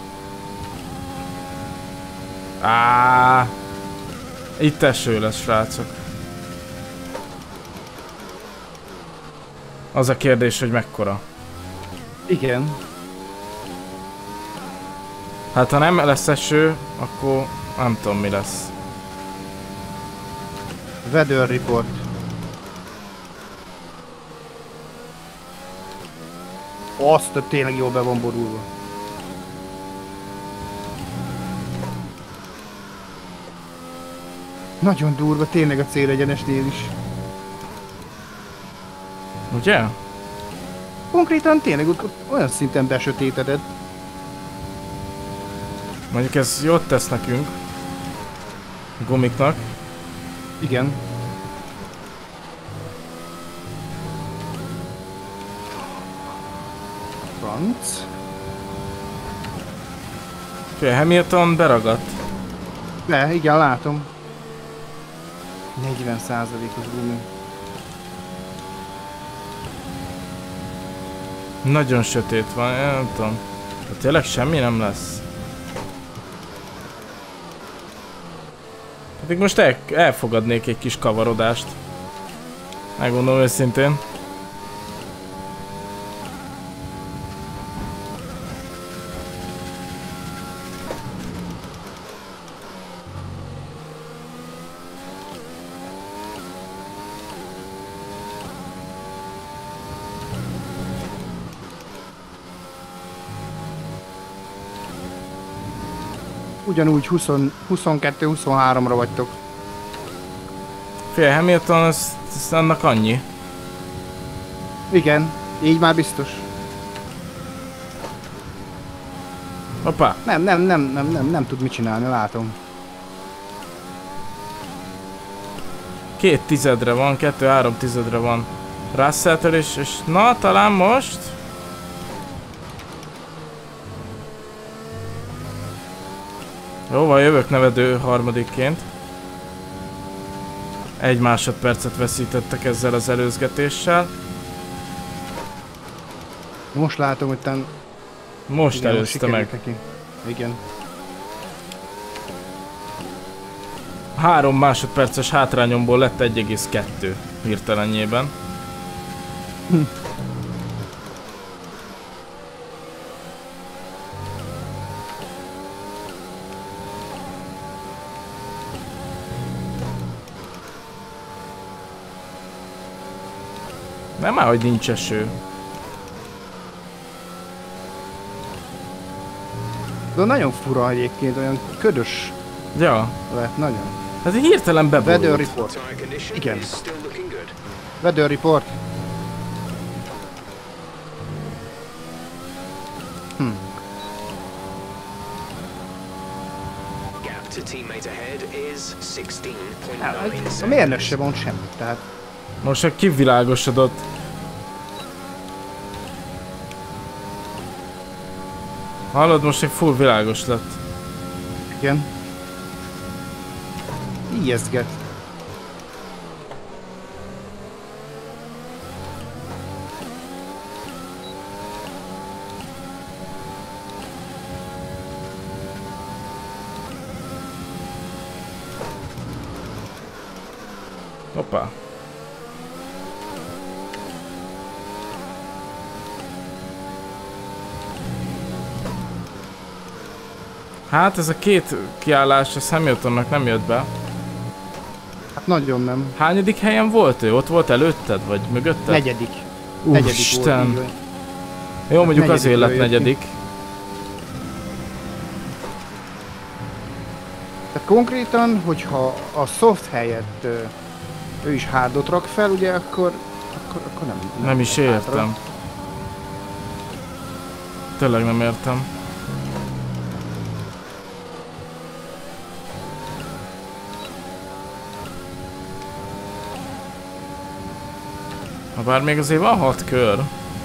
Á, itt eső lesz, srácok. Az a kérdés, hogy mekkora. Igen. Hát ha nem lesz eső, akkor nem tudom mi lesz. Weather report. Azt tényleg jól be van borulva. Nagyon durva, tényleg a célegyenesnél is. Ugye? Konkrétan tényleg ott olyan szinten besötétedett. Mondjuk ez jót tesz nekünk. Gumiknak. Igen. Franc. Figyelj, Hamilton beragadt. Ne, igen, látom. negyven százalékos gumi. Nagyon sötét van, én nem tudom. Hát tényleg semmi nem lesz. Pedig most el, elfogadnék egy kis kavarodást. Megmondom őszintén. Ugyanúgy húsz, huszonkettő huszonháromra vagytok. Figyelj, Hamilton, az, az annak annyi. Igen, így már biztos. Hoppá. Nem, nem, nem, nem, nem, nem tud mit csinálni, látom. Két tizedre van, kettő-három tizedre van Russell-től és, és na, talán most? Jó, van, jövök nevedő harmadikként. Egy másodpercet veszítettek ezzel az előzgetéssel. Most látom, hogy tán... Most igen, előzte meg. Neki. Igen. Három másodperces hátrányomból lett egy egész kettő hirtelenjében. Hm. Nem már, hogy nincs eső. De nagyon fura egyébként, olyan ködös Ja. lett, nagyon. Hát hirtelen Weather beborult. report. Tire condition Igen. is still looking good. Weather report. Hm. Gap to teammate ahead is sixteen point Hát, nine a seconds. mérnök se mond semmit, tehát... Most csak kivilágosodott. Hallod, most egy full világos lett. Igen. Ijesztget. Hoppá. Hát ez a két kiállás a Hamiltonnak nem jött be. Hát nagyon nem. Hányadik helyen volt ő? Ott volt előtted, vagy mögötted? Negyedik. Negyedik Úristen. volt, így van. Jó, mondjuk negyedik azért lett jött ki. negyedik. Tehát konkrétan, hogyha a soft helyett ö, ő is hardot rak fel, ugye, akkor, akkor, akkor nem, nem. Nem is megy hátra. értem. Tényleg nem értem. Ha bár még azért van hat kör.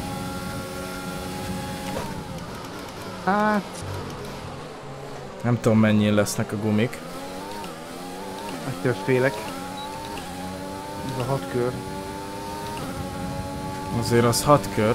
Hát... Nem tudom mennyi lesznek a gumik. Ettől félek. Ez a hat kör. Azért az hat kör.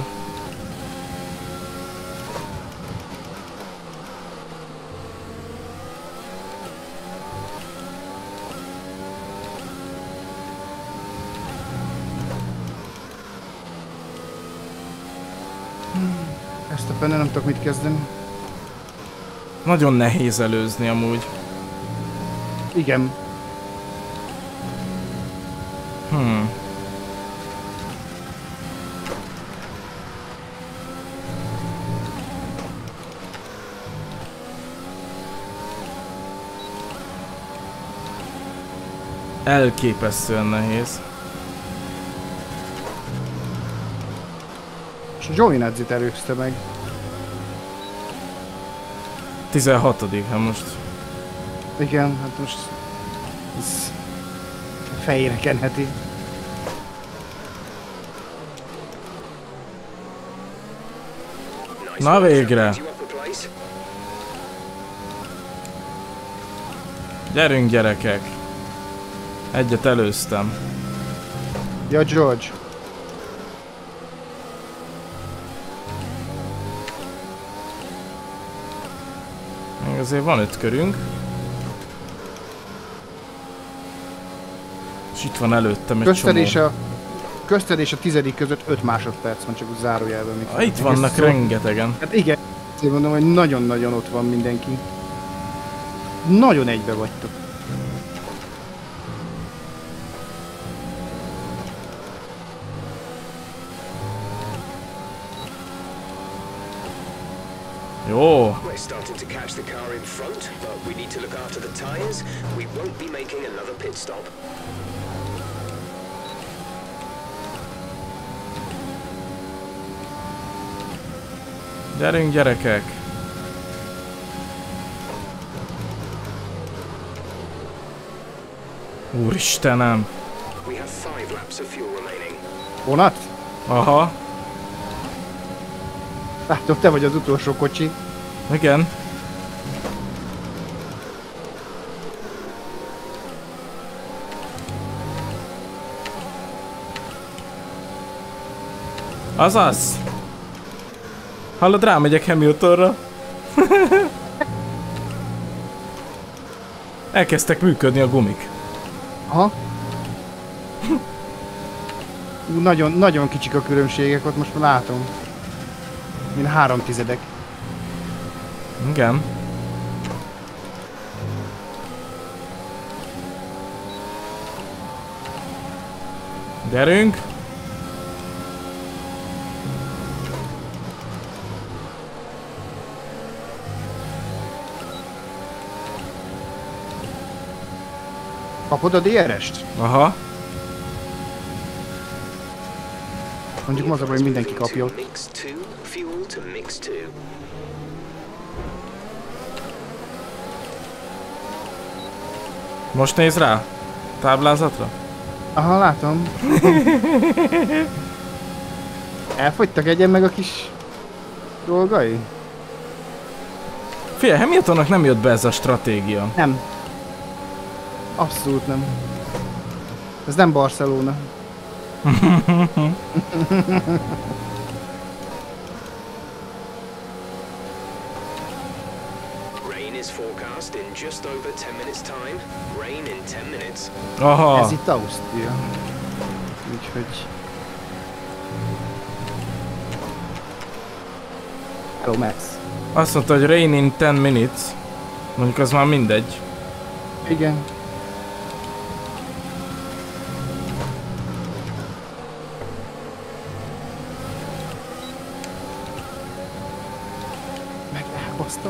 Ezt a fenne nem tudok mit kezdeni. Nagyon nehéz előzni amúgy. Igen. Hmm. Elképesztően nehéz. És Giovinazzi-t előzte meg. tizenhatodik, hát most. Igen, hát most... Ez... fejére kenheti. Na végre! Gyerünk gyerekek! Egyet előztem. Ja, George. Még azért van öt körünk. És itt van előttem egy Közted és csomó. a... Közted és a tizedik között öt másodperc van, csak úgy zárójelben. Még Ah, itt vannak szó... rengetegen. Hát igen, én mondom, hogy nagyon-nagyon ott van mindenki. Nagyon egybe vagytok. Jó. We're starting to catch the car in front, but we need to look after the tires. We won't be making another pit stop. Gyerünk gyerekek! Úristenem! We have five laps of fuel remaining. Vonat? Aha, Látom, te vagy az utolsó kocsi. igen. Azaz! Hallod, rámegyek Hamiltonra. Elkezdtek működni a gumik. Aha. Ú, nagyon, nagyon kicsik a különbségek, ott most már látom. Mint három tizedek. Igen. Gyerünk! Kapod a dé er est? Aha. Mondjuk az a baj, hogy mindenki kapja. Mix two, fuel to mix two. Most néz rá? Táblázatra? Aha, látom. Elfogytak egyen meg a kis dolgai? Figyelj, Hamiltonnak nem jött be ez a stratégia. Nem. Abszolút nem. Ez nem Barcelona. Rain is forecast in just over ten minutes time. Rain in ten minutes. Aha. Ez itt Ausztria. Úgyhogy... Hello, Max. Azt mondta, hogy rain in ten minutes. Mondjuk az már mindegy. Igen. Meg elbasztam.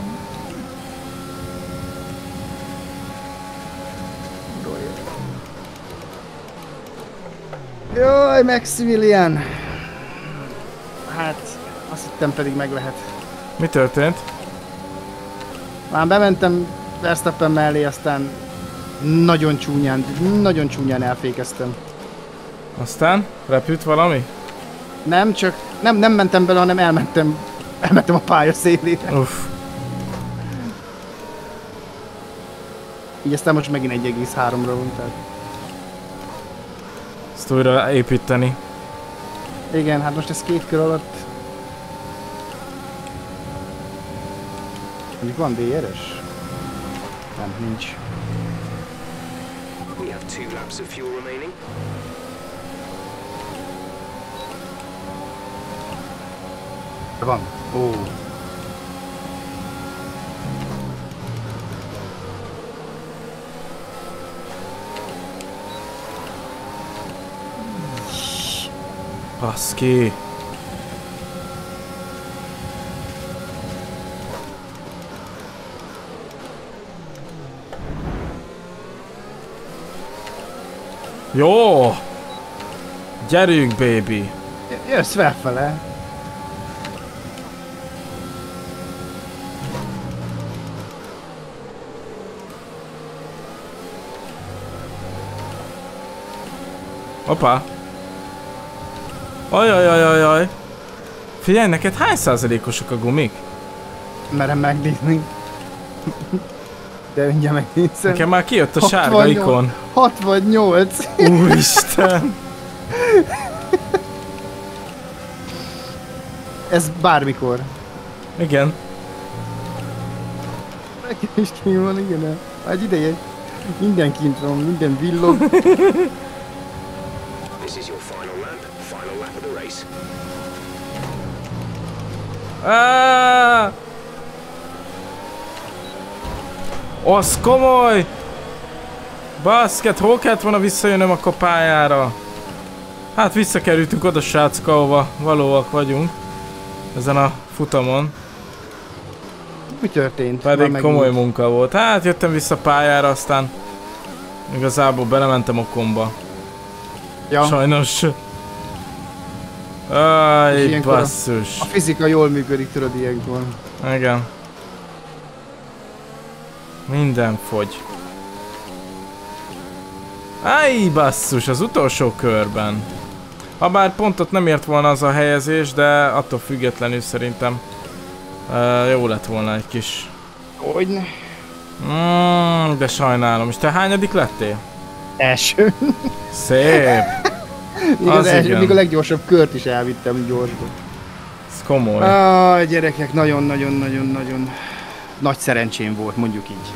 Jaj, Maximilian! Hát, azt hittem pedig meg lehet. Mi történt? Már bementem Verstappen mellé, aztán nagyon csúnyán, nagyon csúnyán elfékeztem. Aztán? Repült valami? Nem, csak nem, nem mentem bele, hanem elmentem, elmentem a pálya szélére. Uff. Így aztán most megint egy egész háromra van, tehát... Ezt újra építeni. Igen, hát most ez két kör alatt... Mondjuk van dé er es? Nem, nincs. We have two laps of fuel remaining. Van. Ó. Baszki. Jó! Gyerünk, baby! Jössz felfele! Hoppá! Ajajajajaj! Figyelj, neked hány százalékosak a gumik? Merem megnézni. De mindjárt megnézem. Nekem már kijött a sárga ikon. hatvannyolc! Úristen! Ez bármikor. Igen. Nekem is kint van, igen. Egy ideje. Minden kint van, minden villog. This is your final lap, final lap of the race. Ah! Az komoly! Baszket, hol kellett volna visszajönnöm a pályára? Hát visszakerültünk oda, srácok, ahova valóak vagyunk. Ezen a futamon. Mi történt? Pedig komoly munka volt. Hát jöttem vissza pályára, aztán igazából belementem okomba. Ja. Sajnos. Aj, basszus. A fizika jól működik, tudod, ilyenkor. Igen. Minden fogy. Áj, basszus, az utolsó körben. Habár pontot nem ért volna az a helyezés, de attól függetlenül szerintem uh, jó lett volna egy kis... Hogyne? Mm, de sajnálom. És te hányadik lettél? Első. Szép. Az első, még a leggyorsabb kört is elvittem gyorsban. Ez komoly. Ah, gyerekek, nagyon-nagyon-nagyon-nagyon nagy szerencsém volt, mondjuk így.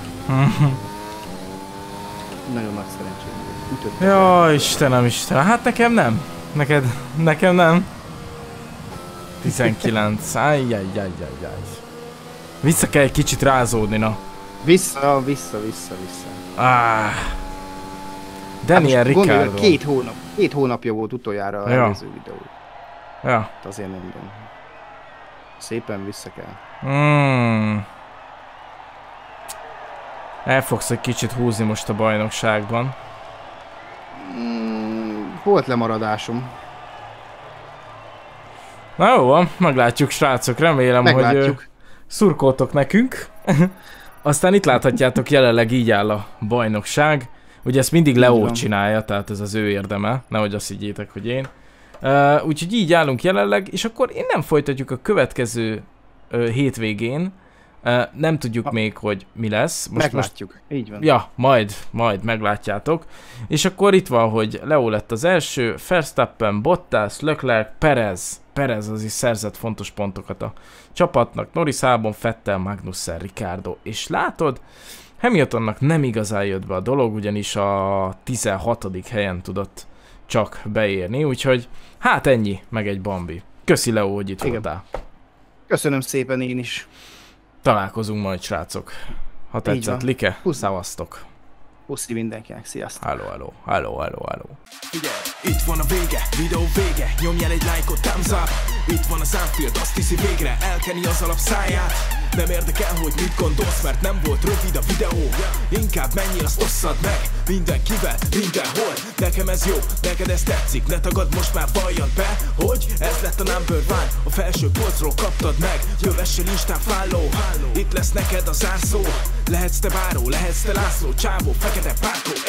Nagyon nagy szerencsém volt. Ütöttek Ja, el. Istenem, Istenem. Hát nekem nem. Neked, nekem nem. tizenkilenc. Ajjajjajjajjaj. Vissza kell egy kicsit rázódni, na. Vissza, vissza, vissza, vissza. Ah. Daniel hát Ricciardo. Két hónap, két hónapja volt utoljára a ja. előző videó. Ja. Azért mondom. Szépen vissza kell. Mm. El fogsz egy kicsit húzni most a bajnokságban. Mm, volt lemaradásom. Na jó van, meglátjuk, srácok, remélem, meglátjuk. hogy szurkoltok nekünk. Aztán itt láthatjátok, jelenleg így áll a bajnokság. Ugye ezt mindig Leo csinálja, tehát ez az ő érdeme, nehogy azt higgyétek, hogy én. Uh, úgyhogy így állunk jelenleg, és akkor innen folytatjuk a következő uh, hétvégén. Uh, nem tudjuk ha. még, hogy mi lesz. Most, meglátjuk, most... így van. Ja, majd, majd meglátjátok. És akkor itt van, hogy Leo lett az első, Verstappen, Bottas, Leclerc, Perez. Perez az is szerzett fontos pontokat a csapatnak. Norris, Albon, Vettel, Magnussen, Ricciardo. És látod, Hamiltonnak nem igazán jött be a dolog, ugyanis a tizenhatodik helyen tudott csak beérni, úgyhogy hát ennyi, meg egy Bambi. Köszi Leo, hogy itt voltál. Köszönöm szépen én is. Találkozunk majd, srácok. Ha tetszett, like, szavaztok. Puszi mindenkinek, sziasztok. Halló, halló, halló, halló, halló. Figyelj, itt van a vége, videó vége, nyomj el egy lájkot, thumbs up. Itt van az Anfield, azt hiszi végre, elkeni az alap száját. Nem érdekel, hogy mit gondolsz, mert nem volt rövid a videó. Inkább menjél, azt osszad meg, mindenkivel, mindenhol. Nekem ez jó, neked ez tetszik, ne tagad, most már valljad be, hogy ez lett a number one. A felső polcról kaptad meg, kövessél Instán follow. Itt lesz neked a zárszó, lehetsz te báró, lehetsz te László, csávó, fekete pártó.